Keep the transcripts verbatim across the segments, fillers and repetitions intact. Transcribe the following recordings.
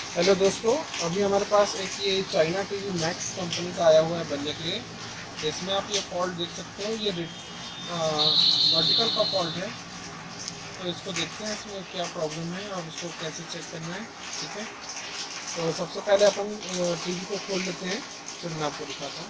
Hello दोस्तों, अभी हमारे पास एक ये चाइना टीवी मैक्स कंपनी का आया हुआ है बनने के लिए। इसमें आप ये फॉल्ट देख सकते हो, ये वर्टिकल का फॉल्ट है। तो इसको देखते हैं इसमें क्या प्रॉब्लम है और इसको कैसे चेक करना है। ठीक है, तो सबसे पहले अपन टीवी को खोल लेते हैं, फिर मैं आपको दिखाता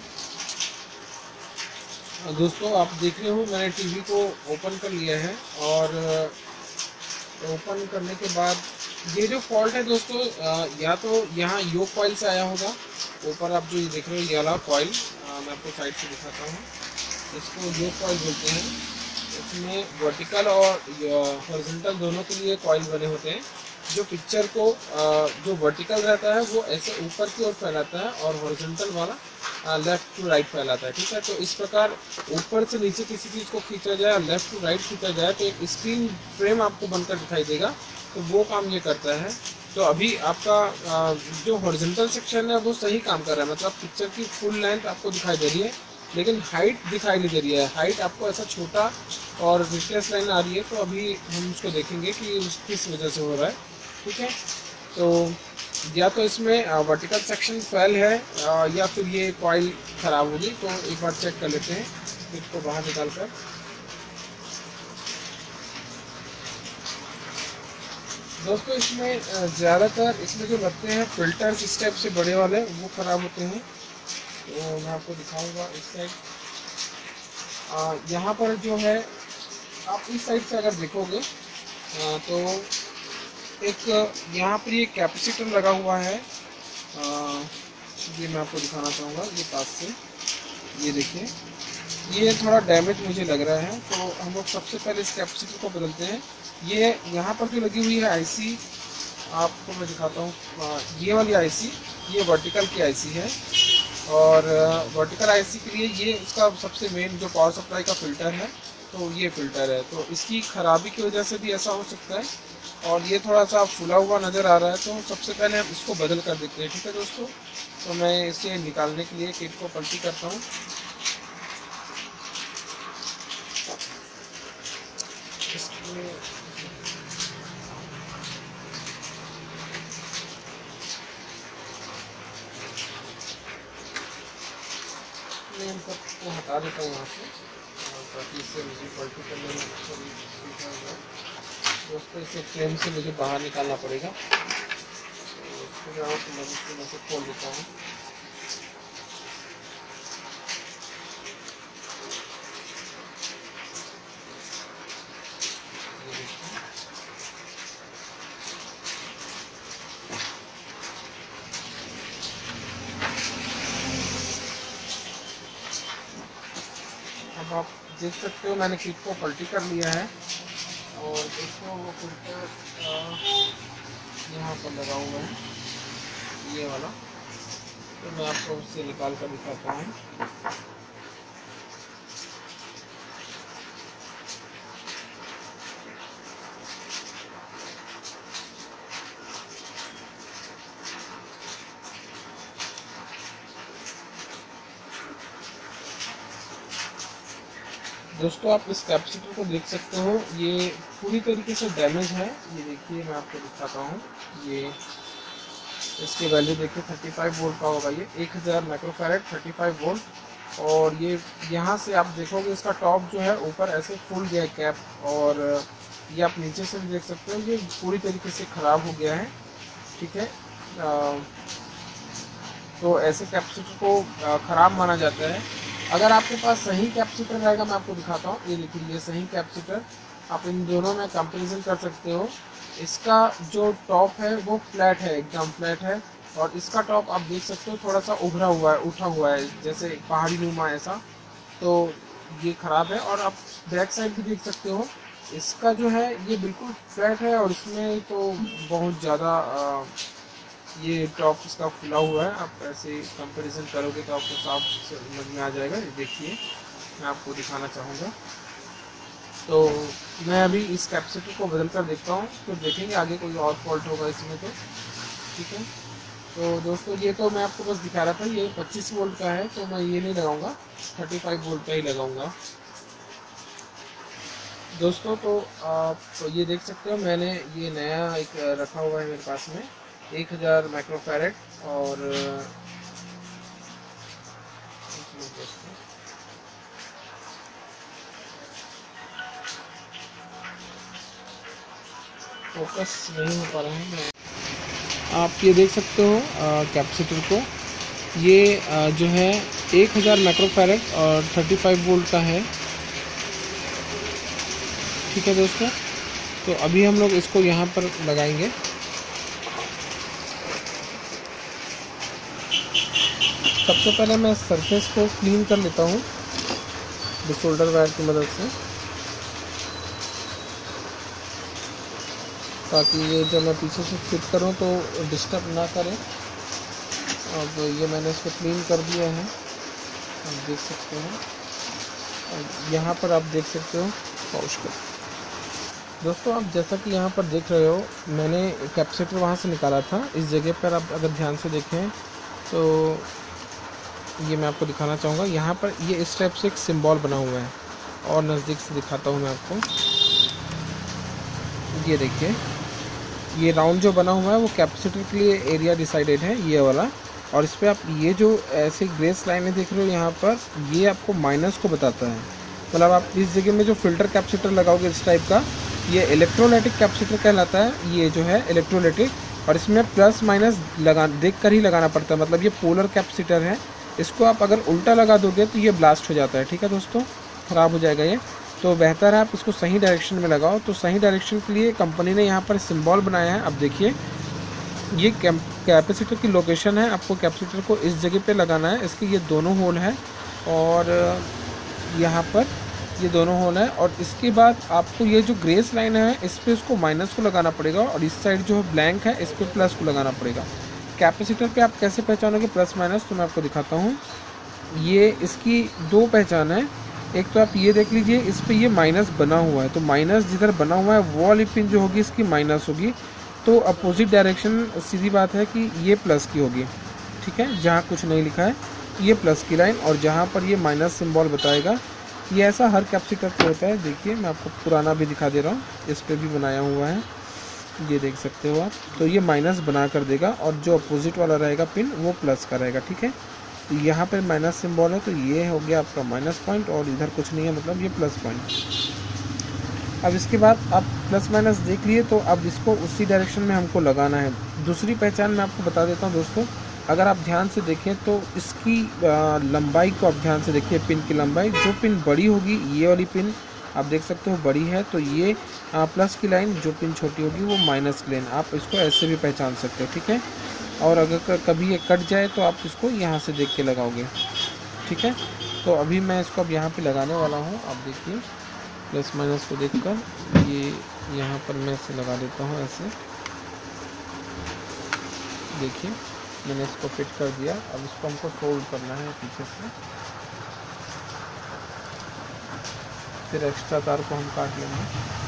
हूँ। दोस्तों आप देख रहे हो, मैंने टीवी को ओपन कर लिया है और ओपन करने के बाद ये जो फॉल्ट है दोस्तों, या तो यहाँ योक कॉइल से आया होगा। ऊपर आप जो ये देख रहे हो ये वाला कॉइल, मैं आपको साइड से दिखाता हूँ। इसको योक कॉइल बोलते हैं। इसमें वर्टिकल और हॉरिजॉन्टल दोनों के लिए कॉइल बने होते हैं। जो पिक्चर को जो वर्टिकल रहता है वो ऐसे ऊपर की ओर फैलाता है और हॉरिजॉन्टल वाला लेफ्ट टू राइट फैलाता है। ठीक है, तो इस प्रकार ऊपर से नीचे किसी चीज़ को खींचा जाए और लेफ्ट टू राइट खींचा जाए तो एक स्क्रीन फ्रेम आपको बनकर दिखाई देगा। तो वो काम ये करता है। तो अभी आपका जो हॉरिजॉन्टल सेक्शन है वो सही काम कर रहा है, मतलब पिक्चर की फुल लेंथ आपको दिखाई दे रही है, लेकिन हाइट दिखाई नहीं दे रही है। हाइट आपको ऐसा छोटा और रिफ्लेक्स लाइन आ रही है। तो अभी हम उसको देखेंगे कि किस वजह से हो रहा है। ठीक है, तो या तो इसमें वर्टिकल सेक्शन फेल है या फिर ये कॉइल ख़राब होगी। तो एक बार चेक कर लेते हैं इसको बाहर निकाल कर। दोस्तों इसमें ज़्यादातर इसमें जो लगते हैं फिल्टर्स स्टेप से बड़े वाले वो ख़राब होते हैं। तो मैं आपको दिखाऊंगा इस साइड। यहाँ पर जो है आप इस साइड से अगर देखोगे आ, तो एक यहाँ पर ये कैपेसिटर लगा हुआ है। आ, ये मैं आपको दिखाना चाहूँगा, ये पास से ये देखिए, ये थोड़ा डैमेज मुझे लग रहा है। तो हम लोग सबसे पहले इस कैपेसिटर को बदलते हैं। ये यहाँ पर जो लगी हुई है आईसी, आपको मैं दिखाता हूँ। ये वाली आईसी ये वर्टिकल की आईसी है और वर्टिकल आईसी के लिए ये इसका सबसे मेन जो पावर सप्लाई का फ़िल्टर है, तो ये फ़िल्टर है। तो इसकी ख़राबी की वजह से भी ऐसा हो सकता है और ये थोड़ा सा फुला हुआ नज़र आ रहा है। तो सबसे पहले हम इसको बदल कर देखते हैं। ठीक है दोस्तों, तो मैं इसे निकालने के लिए किट को पलटी करता हूँ। मैं इन सबको हटा देता हूँ यहाँ से ताकि इससे मुझे पलटी करने में थोड़ी सुविधा हो जाए। दोस्तों इसे फ्रेम से मुझे बाहर निकालना पड़ेगा, तो इसको मैं मदद से मैं खोल देता हूँ। अब आप देख सकते हो मैंने किट को पलटी कर लिया है और देखो वो फिल्टर यहाँ पर लगा हुआ है, ये वाला। तो मैं आपको उससे निकाल कर दिखाता हूँ। दोस्तों आप इस कैपेसिटर को देख सकते हो, ये पूरी तरीके से डैमेज है। ये देखिए मैं आपको दिखाता हूँ। ये इसकी वैल्यू देखिए पैंतीस वोल्ट का होगा। ये एक हज़ार माइक्रोफैरेड पैंतीस वोल्ट। और ये यहाँ से आप देखोगे इसका टॉप जो है ऊपर ऐसे फुल गया है कैप, और ये आप नीचे से भी देख सकते हो ये पूरी तरीके से ख़राब हो गया है। ठीक है, आ, तो ऐसे कैपेसिटर को ख़राब माना जाता है। अगर आपके पास सही कैपेसिटर रहेगा, मैं आपको दिखाता हूँ। ये देखिए ये सही कैपेसिटर, आप इन दोनों में कंपैरिजन कर सकते हो। इसका जो टॉप है वो फ्लैट है, एकदम फ्लैट है, और इसका टॉप आप देख सकते हो थोड़ा सा उभरा हुआ है, उठा हुआ है, जैसे पहाड़ी नुमा ऐसा। तो ये ख़राब है। और आप बैक साइड भी देख सकते हो, इसका जो है ये बिल्कुल फ्लैट है और इसमें तो बहुत ज़्यादा ये टॉप इसका फुला हुआ है। आप ऐसे कंपैरिजन करोगे तो आपको साफ समझ में आ जाएगा। ये देखिए मैं आपको दिखाना चाहूँगा। तो मैं अभी इस कैपेसिटर को बदल कर देखता हूँ, फिर देखेंगे आगे कोई और फॉल्ट होगा इसमें तो। ठीक है, तो दोस्तों ये तो मैं आपको बस दिखा रहा था। ये पच्चीस वोल्ट का है, तो मैं ये नहीं लगाऊंगा, पैंतीस वोल्ट का ही लगाऊंगा। दोस्तों तो आप तो ये देख सकते हो मैंने ये नया एक रखा हुआ है मेरे पास में। एक हज़ार माइक्रोफैरेड और फोकस नहीं हो पा रहा है। आप ये देख सकते हो कैपेसिटर को, ये आ, जो है एक हज़ार माइक्रोफैरेड और पैंतीस वोल्ट का है। ठीक है दोस्तों, तो अभी हम लोग इसको यहाँ पर लगाएंगे। सबसे पहले मैं सरफेस को क्लीन कर लेता हूँ डिसोल्डर वायर की मदद से, ताकि ये जब मैं पीछे से फिट करूँ तो डिस्टर्ब ना करे। अब ये मैंने इसको क्लीन कर दिया है, आप देख सकते हैं। यहाँ पर आप देख सकते हो पॉज कर। दोस्तों आप जैसा कि यहाँ पर देख रहे हो, मैंने कैपेसिटर वहाँ से निकाला था। इस जगह पर आप अगर ध्यान से देखें तो ये मैं आपको दिखाना चाहूँगा। यहाँ पर ये इस टाइप से एक सिंबल बना हुआ है, और नज़दीक से दिखाता हूँ मैं आपको। ये देखिए, ये राउंड जो बना हुआ है वो कैपेसिटर के लिए एरिया डिसाइडेड है, ये वाला। और इस पर आप ये जो ऐसे ग्रेस लाइनें देख रहे हो यहाँ पर, ये आपको माइनस को बताता है। मतलब आप इस जगह में जो फिल्टर कैपेसिटर लगाओगे इस टाइप का, ये इलेक्ट्रोलाइटिक कैपेसिटर कहलाता है। ये जो है इलेक्ट्रोलाइटिक, और इसमें प्लस माइनस लगा देख कर ही लगाना पड़ता है। मतलब ये पोलर कैपेसिटर है, इसको आप अगर उल्टा लगा दोगे तो ये ब्लास्ट हो जाता है। ठीक है दोस्तों, ख़राब हो जाएगा ये। तो बेहतर है आप इसको सही डायरेक्शन में लगाओ। तो सही डायरेक्शन के लिए कंपनी ने यहाँ पर सिंबल बनाया है। अब देखिए, ये कैपेसिटर की लोकेशन है। आपको कैपेसिटर को इस जगह पे लगाना है। इसके ये दोनों होल है, और यहाँ पर ये दोनों होल है। और इसके बाद आपको ये जो ग्रेस लाइन है इस पर इसको माइनस को लगाना पड़ेगा, और इस साइड जो ब्लैंक है इस पर प्लस को लगाना पड़ेगा। कैपेसिटर पे आप कैसे पहचानोगे प्लस माइनस, तो मैं आपको दिखाता हूँ। ये इसकी दो पहचान है। एक तो आप ये देख लीजिए, इस पे ये माइनस बना हुआ है, तो माइनस जिधर बना हुआ है वो वाली पिन जो होगी इसकी माइनस होगी। तो अपोजिट डायरेक्शन सीधी बात है कि ये प्लस की होगी। ठीक है, जहाँ कुछ नहीं लिखा है ये प्लस की लाइन, और जहाँ पर ये माइनस सिंबल बताएगा, ये ऐसा हर कैपेसिटर पे होता है। देखिए मैं आपको पुराना भी दिखा दे रहा हूँ, इस पर भी बनाया हुआ है, ये देख सकते हो आप। तो ये माइनस बना कर देगा, और जो अपोजिट वाला रहेगा पिन वो प्लस का रहेगा। ठीक है, तो यहाँ पर माइनस सिंबल है, तो ये हो गया आपका माइनस पॉइंट, और इधर कुछ नहीं है, मतलब ये प्लस पॉइंट। अब इसके बाद आप प्लस माइनस देख लिए, तो अब इसको उसी डायरेक्शन में हमको लगाना है। दूसरी पहचान मैं आपको बता देता हूँ दोस्तों। अगर आप ध्यान से देखें तो इसकी लंबाई को आप ध्यान से देखिए, पिन की लंबाई। जो पिन बड़ी होगी, ये वाली पिन आप देख सकते हो बड़ी है, तो ये प्लस की लाइन, जो पिन छोटी होगी वो माइनस की लाइन। आप इसको ऐसे भी पहचान सकते हो। ठीक है, और अगर कभी ये कट जाए तो आप इसको यहाँ से देख के लगाओगे। ठीक है, तो अभी मैं इसको अब यहाँ पे लगाने वाला हूँ। आप देखिए, प्लस माइनस को देखकर ये यहाँ पर मैं इसे लगा देता हूँ ऐसे। देखिए मैंने इसको फिट कर दिया। अब इसको हमको सोल्ड करना है पीछे से, फिर एक्स्ट्रा तार को हम काट लेंगे।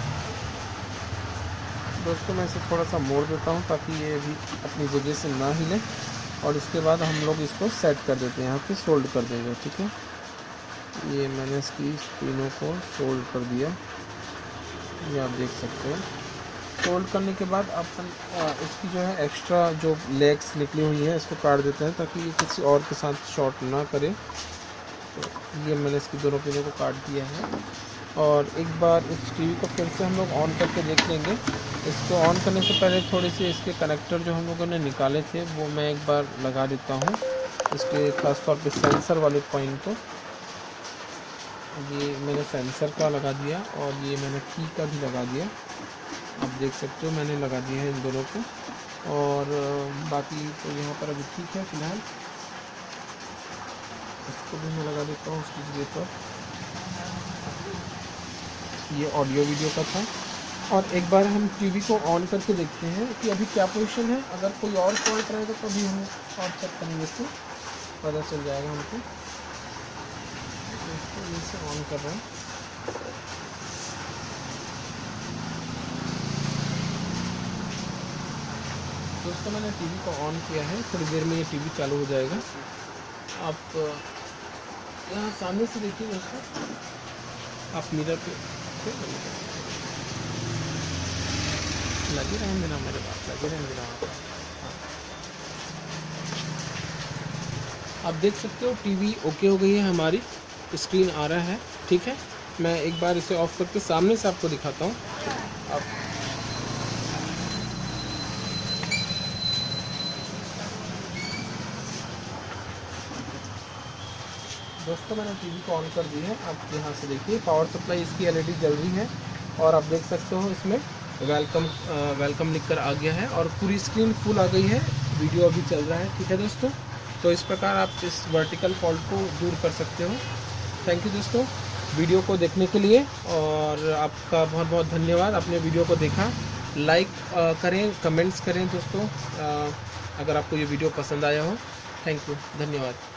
दोस्तों मैं इसे थोड़ा सा मोड़ देता हूँ ताकि ये भी अपनी जगह से ना हिले, और इसके बाद हम लोग इसको सेट कर देते हैं, यहाँ पे सोल्ड कर देंगे। ठीक है, ये मैंने इसकी पिनों को सोल्ड कर दिया, ये आप देख सकते हो। सोल्ड करने के बाद अपन इसकी जो है एक्स्ट्रा जो लेग्स निकली हुई है इसको काट देते हैं, ताकि ये किसी और के साथ शॉर्ट ना करे। तो ये मैंने इसकी दोनों पिनों को काट दिया है, और एक बार इस टीवी को फिर से हम लोग ऑन करके देख लेंगे। इसको ऑन करने से पहले थोड़े से इसके कनेक्टर जो हम लोगों ने निकाले थे वो मैं एक बार लगा देता हूँ, इसके खास तौर पे सेंसर वाले पॉइंट को। ये मैंने सेंसर का लगा दिया, और ये मैंने की का भी लगा दिया। आप देख सकते हो मैंने लगा दिया है इन दोनों को, और बाकी तो यहाँ पर अभी ठीक है फिलहाल। इसको भी मैं लगा देता हूँ उसकी जगह पर। ये ऑडियो वीडियो का था, और एक बार हम टीवी को ऑन करके देखते हैं कि अभी क्या पोजीशन है। अगर कोई और फॉल्ट रहेगा तो अभी हम और चेक करेंगे, इसको पता चल जाएगा हमको। इसको इसे ऑन कर रहे हैं। दोस्तों मैंने टीवी को ऑन किया है, थोड़ी देर में ये टीवी चालू हो जाएगा। आप यहाँ सामने से देखिए दोस्तों, आप मिरर पे लगे रहें बिना मेरे पास लगे रहें बिना आप देख सकते हो टीवी ओके हो गई है, हमारी स्क्रीन आ रहा है। ठीक है, मैं एक बार इसे ऑफ करके सामने से आपको दिखाता हूँ। आप दोस्तों मैंने टीवी को ऑन कर दी है। आप यहाँ से देखिए पावर सप्लाई इसकी एलईडी जल रही है और आप देख सकते हो इसमें वेलकम वेलकम लिखकर आ गया है और पूरी स्क्रीन फुल आ गई है। वीडियो अभी चल रहा है। ठीक है दोस्तों, तो इस प्रकार आप इस वर्टिकल फॉल्ट को दूर कर सकते हो। थैंक यू दोस्तों वीडियो को देखने के लिए, और आपका बहुत बहुत धन्यवाद। आपने वीडियो को देखा, लाइक करें, कमेंट्स करें दोस्तों, आ, अगर आपको ये वीडियो पसंद आया हो। थैंक यू, धन्यवाद।